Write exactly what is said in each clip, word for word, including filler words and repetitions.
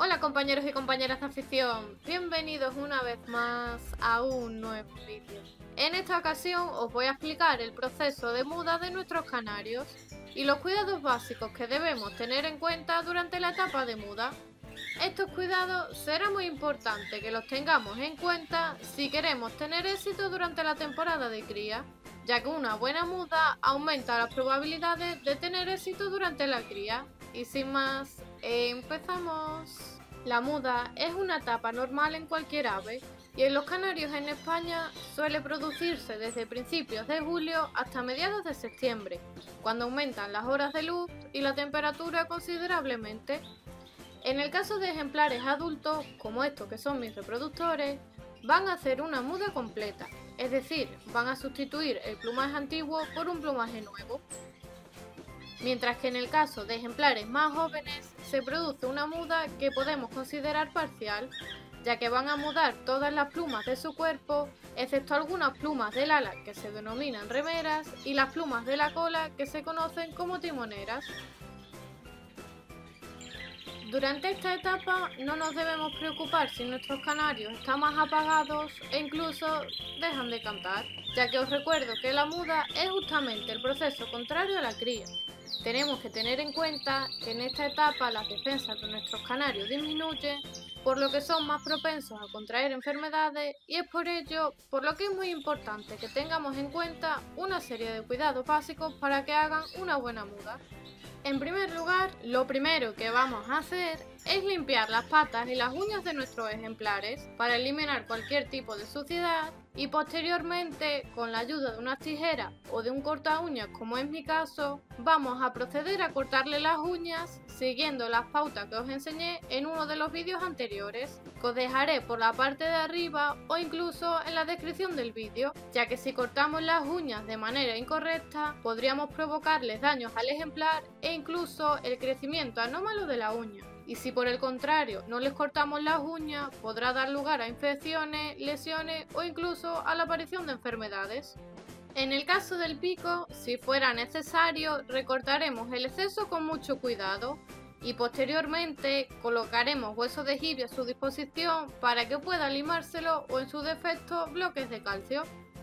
Hola compañeros y compañeras de afición, bienvenidos una vez más a un nuevo vídeo. En esta ocasión os voy a explicar el proceso de muda de nuestros canarios y los cuidados básicos que debemos tener en cuenta durante la etapa de muda. Estos cuidados será muy importante que los tengamos en cuenta si queremos tener éxito durante la temporada de cría, ya que una buena muda aumenta las probabilidades de tener éxito durante la cría. Y sin más, empezamos. La muda es una etapa normal en cualquier ave y en los canarios en España suele producirse desde principios de julio hasta mediados de septiembre, cuando aumentan las horas de luz y la temperatura considerablemente. En el caso de ejemplares adultos, como estos que son mis reproductores, van a hacer una muda completa, es decir, van a sustituir el plumaje antiguo por un plumaje nuevo. Mientras que en el caso de ejemplares más jóvenes se produce una muda que podemos considerar parcial, ya que van a mudar todas las plumas de su cuerpo, excepto algunas plumas del ala que se denominan remeras y las plumas de la cola que se conocen como timoneras. Durante esta etapa no nos debemos preocupar si nuestros canarios están más apagados e incluso dejan de cantar, ya que os recuerdo que la muda es justamente el proceso contrario a la cría. Tenemos que tener en cuenta que en esta etapa las defensas de nuestros canarios disminuyen, por lo que son más propensos a contraer enfermedades y es por ello por lo que es muy importante que tengamos en cuenta una serie de cuidados básicos para que hagan una buena muda. En primer lugar, lo primero que vamos a hacer es limpiar las patas y las uñas de nuestros ejemplares para eliminar cualquier tipo de suciedad y posteriormente, con la ayuda de unas tijeras o de un corta uñas como es mi caso, vamos a proceder a cortarle las uñas siguiendo las pautas que os enseñé en uno de los vídeos anteriores, que os dejaré por la parte de arriba o incluso en la descripción del vídeo, ya que si cortamos las uñas de manera incorrecta podríamos provocarles daños al ejemplar e incluso el crecimiento anómalo de la uña. Y si por el contrario no les cortamos las uñas, podrá dar lugar a infecciones, lesiones o incluso a la aparición de enfermedades. En el caso del pico, si fuera necesario, recortaremos el exceso con mucho cuidado y posteriormente colocaremos huesos de jibia a su disposición para que pueda limárselo o en su defecto bloques de calcio.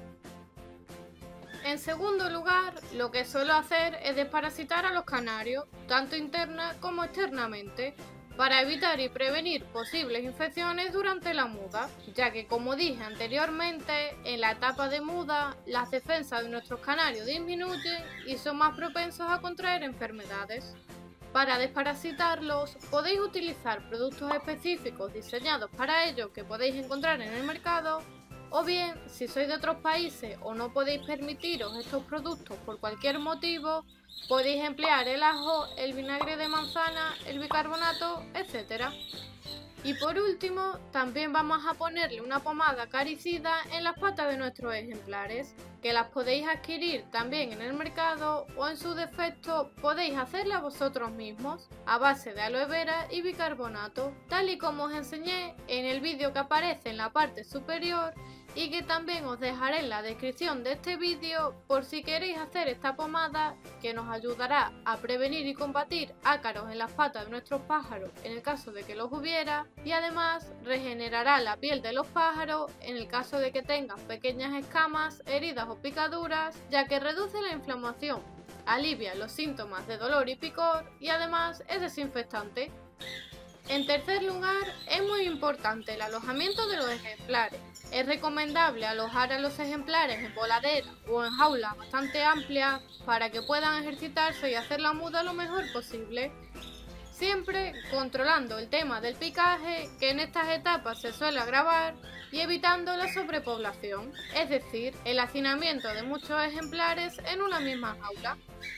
En segundo lugar, lo que suelo hacer es desparasitar a los canarios, tanto interna como externamente, para evitar y prevenir posibles infecciones durante la muda, ya que como dije anteriormente, en la etapa de muda las defensas de nuestros canarios disminuyen y son más propensos a contraer enfermedades. Para desparasitarlos podéis utilizar productos específicos diseñados para ello que podéis encontrar en el mercado, o bien, si sois de otros países o no podéis permitiros estos productos por cualquier motivo, podéis emplear el ajo, el vinagre de manzana, el bicarbonato, etcétera. Y por último, también vamos a ponerle una pomada acaricida en las patas de nuestros ejemplares, que las podéis adquirir también en el mercado o en su defecto podéis hacerla vosotros mismos a base de aloe vera y bicarbonato, tal y como os enseñé en el vídeo que aparece en la parte superior y que también os dejaré en la descripción de este vídeo por si queréis hacer esta pomada que nos ayudará a prevenir y combatir ácaros en las patas de nuestros pájaros en el caso de que los hubiera y además regenerará la piel de los pájaros en el caso de que tengan pequeñas escamas, heridas o picaduras, ya que reduce la inflamación, alivia los síntomas de dolor y picor y además es desinfectante. En tercer lugar, es muy importante el alojamiento de los ejemplares. Es recomendable alojar a los ejemplares en voladeras o en jaulas bastante amplias para que puedan ejercitarse y hacer la muda lo mejor posible. Siempre controlando el tema del picaje, que en estas etapas se suele agravar, y evitando la sobrepoblación, es decir, el hacinamiento de muchos ejemplares en una misma jaula.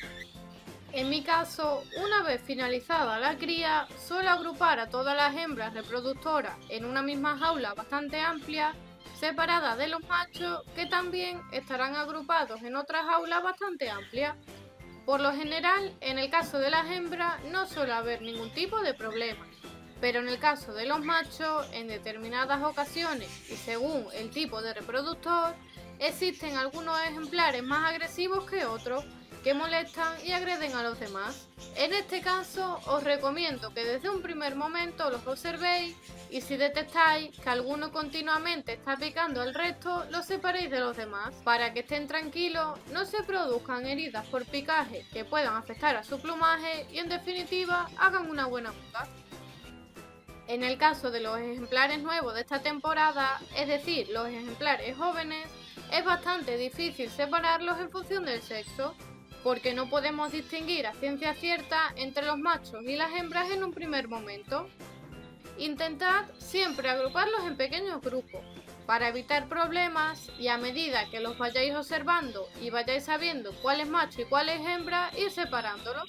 En mi caso, una vez finalizada la cría, suelo agrupar a todas las hembras reproductoras en una misma jaula bastante amplia, separadas de los machos que también estarán agrupados en otras jaulas bastante amplias. Por lo general, en el caso de las hembras no suele haber ningún tipo de problema, pero en el caso de los machos, en determinadas ocasiones y según el tipo de reproductor, existen algunos ejemplares más agresivos que otros, que molestan y agreden a los demás. En este caso os recomiendo que desde un primer momento los observéis y si detectáis que alguno continuamente está picando al resto, los separéis de los demás para que estén tranquilos, no se produzcan heridas por picaje que puedan afectar a su plumaje y en definitiva hagan una buena muda. En el caso de los ejemplares nuevos de esta temporada, es decir, los ejemplares jóvenes, es bastante difícil separarlos en función del sexo, porque no podemos distinguir a ciencia cierta entre los machos y las hembras en un primer momento. Intentad siempre agruparlos en pequeños grupos, para evitar problemas y a medida que los vayáis observando y vayáis sabiendo cuál es macho y cuál es hembra, ir separándolos.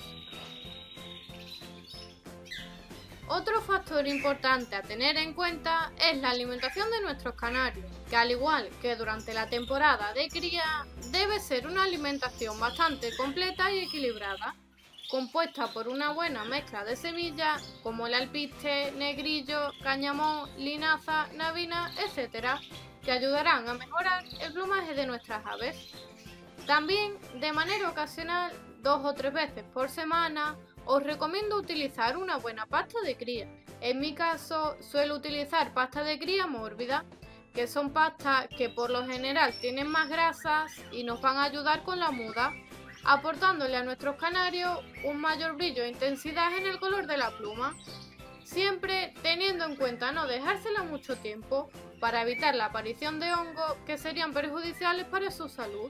Otro factor importante a tener en cuenta es la alimentación de nuestros canarios, que al igual que durante la temporada de cría, debe ser una alimentación bastante completa y equilibrada, compuesta por una buena mezcla de semillas como el alpiste, negrillo, cañamón, linaza, navina, etcétera, que ayudarán a mejorar el plumaje de nuestras aves. También, de manera ocasional, dos o tres veces por semana, os recomiendo utilizar una buena pasta de cría. En mi caso, suelo utilizar pasta de cría mórbida, que son pastas que por lo general tienen más grasas y nos van a ayudar con la muda, aportándole a nuestros canarios un mayor brillo e intensidad en el color de la pluma, siempre teniendo en cuenta no dejársela mucho tiempo para evitar la aparición de hongos que serían perjudiciales para su salud.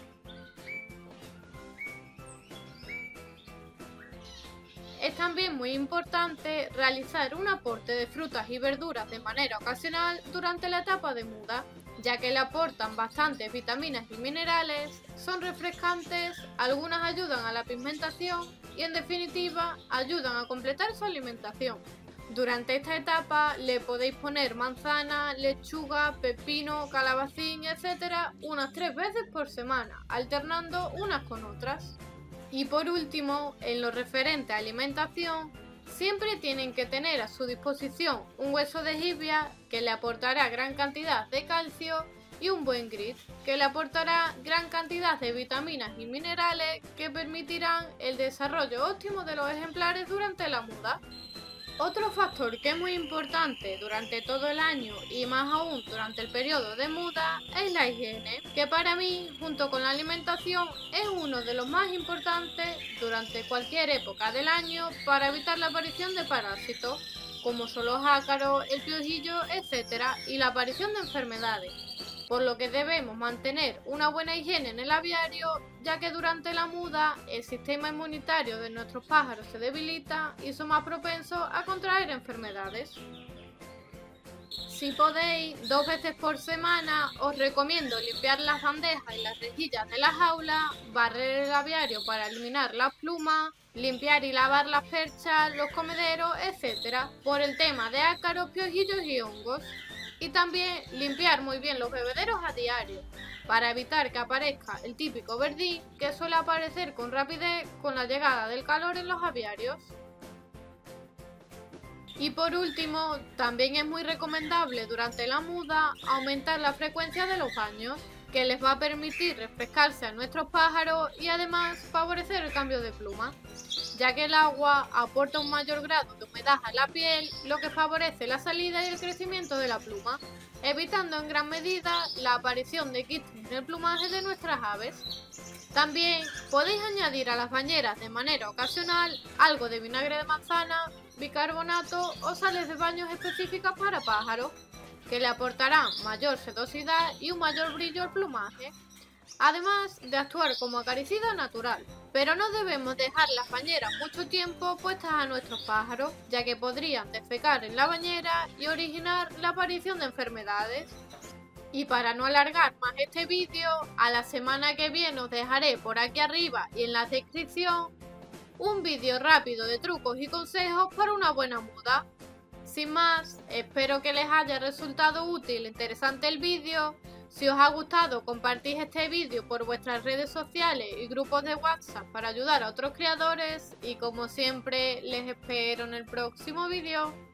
Es también muy importante realizar un aporte de frutas y verduras de manera ocasional durante la etapa de muda, ya que le aportan bastantes vitaminas y minerales, son refrescantes, algunas ayudan a la pigmentación y en definitiva ayudan a completar su alimentación. Durante esta etapa le podéis poner manzana, lechuga, pepino, calabacín, etcétera unas tres veces por semana, alternando unas con otras. Y por último, en lo referente a alimentación, siempre tienen que tener a su disposición un hueso de jibia que le aportará gran cantidad de calcio y un buen grit que le aportará gran cantidad de vitaminas y minerales que permitirán el desarrollo óptimo de los ejemplares durante la muda. Otro factor que es muy importante durante todo el año y más aún durante el periodo de muda es la higiene, que para mí, junto con la alimentación, es uno de los más importantes durante cualquier época del año para evitar la aparición de parásitos, como son los ácaros, el piojillo, etcétera, y la aparición de enfermedades. Por lo que debemos mantener una buena higiene en el aviario, ya que durante la muda el sistema inmunitario de nuestros pájaros se debilita y son más propensos a contraer enfermedades. Si podéis, dos veces por semana os recomiendo limpiar las bandejas y las rejillas de la jaula, barrer el aviario para eliminar las plumas, limpiar y lavar las perchas, los comederos, etcétera, por el tema de ácaros, piojillos y hongos. Y también limpiar muy bien los bebederos a diario, para evitar que aparezca el típico verdín que suele aparecer con rapidez con la llegada del calor en los aviarios. Y por último, también es muy recomendable durante la muda aumentar la frecuencia de los baños, que les va a permitir refrescarse a nuestros pájaros y además favorecer el cambio de pluma, ya que el agua aporta un mayor grado de humedad a la piel, lo que favorece la salida y el crecimiento de la pluma, evitando en gran medida la aparición de quistes en el plumaje de nuestras aves. También podéis añadir a las bañeras de manera ocasional algo de vinagre de manzana, bicarbonato o sales de baños específicas para pájaros, que le aportarán mayor sedosidad y un mayor brillo al plumaje, además de actuar como acaricida natural. Pero no debemos dejar las bañeras mucho tiempo puestas a nuestros pájaros, ya que podrían defecar en la bañera y originar la aparición de enfermedades. Y para no alargar más este vídeo, a la semana que viene os dejaré por aquí arriba y en la descripción un vídeo rápido de trucos y consejos para una buena muda. Sin más, espero que les haya resultado útil e interesante el vídeo. Si os ha gustado, compartid este vídeo por vuestras redes sociales y grupos de WhatsApp para ayudar a otros criadores y como siempre les espero en el próximo vídeo.